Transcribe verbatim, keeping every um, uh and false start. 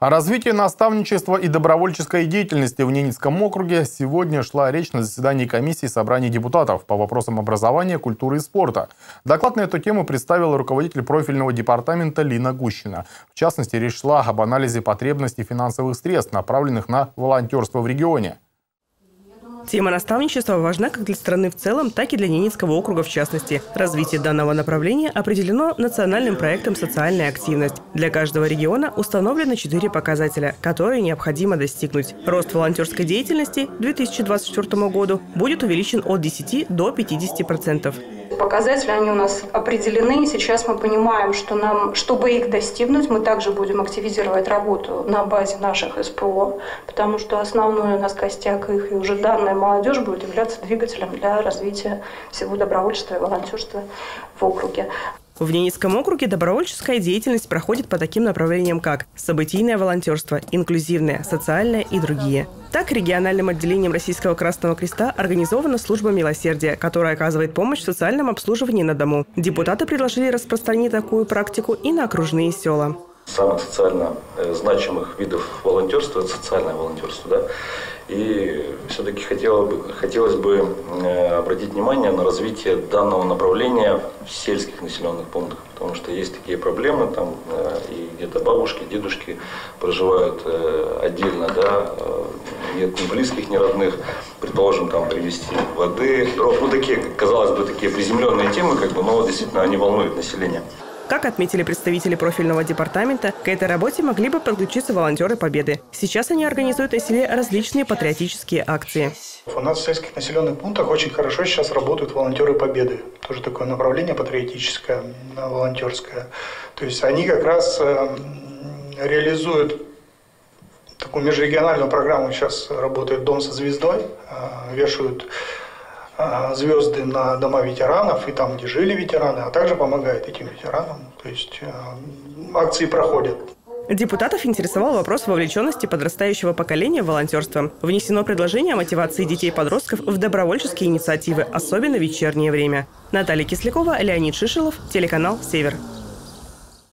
О развитии наставничества и добровольческой деятельности в Ненецком округе сегодня шла речь на заседании комиссии собрания депутатов по вопросам образования, культуры и спорта. Доклад на эту тему представила руководитель профильного департамента Лина Гущина. В частности, речь шла об анализе потребностей финансовых средств, направленных на волонтерство в регионе. Тема наставничества важна как для страны в целом, так и для Ненецкого округа в частности. Развитие данного направления определено национальным проектом «Социальная активность». Для каждого региона установлены четыре показателя, которые необходимо достигнуть. Рост волонтерской деятельности к две тысячи двадцать четвёртому году будет увеличен от десяти до пятидесяти процентов. Показатели, они у нас определены. Сейчас мы понимаем, что нам, чтобы их достигнуть, мы также будем активизировать работу на базе наших эс пэ о, потому что основной у нас костяк их и уже данная молодежь будет являться двигателем для развития всего добровольчества и волонтерства в округе. В Ненецком округе добровольческая деятельность проходит по таким направлениям, как событийное волонтерство, инклюзивное, социальное и другие. Так, региональным отделением Российского Красного Креста организована служба милосердия, которая оказывает помощь в социальном обслуживании на дому. Депутаты предложили распространить такую практику и на окружные села. Самых социально значимых видов волонтерства – это социальное волонтерство. Да? И все-таки хотелось бы, хотелось бы обратить внимание на развитие данного направления в сельских населенных пунктах, потому что есть такие проблемы, там и где-то бабушки, дедушки проживают отдельно, да, нет ни близких, ни родных, предположим, там привезти воды, дров, ну такие, казалось бы, такие приземленные темы, как бы, но действительно они волнуют население. Как отметили представители профильного департамента, к этой работе могли бы подключиться волонтеры Победы. Сейчас они организуют на селе различные патриотические акции. У нас в сельских населенных пунктах очень хорошо сейчас работают волонтеры Победы. Тоже такое направление патриотическое, волонтерское. То есть они как раз реализуют такую межрегиональную программу. Сейчас работает «Дом со звездой», вешают звезды на дома ветеранов и там, где жили ветераны, а также помогает этим ветеранам. То есть э, акции проходят. Депутатов интересовал вопрос вовлеченности подрастающего поколения в волонтерство. Внесено предложение о мотивации детей-подростков в добровольческие инициативы, особенно в вечернее время. Наталья Кислякова, Леонид Шишелов, телеканал «Север».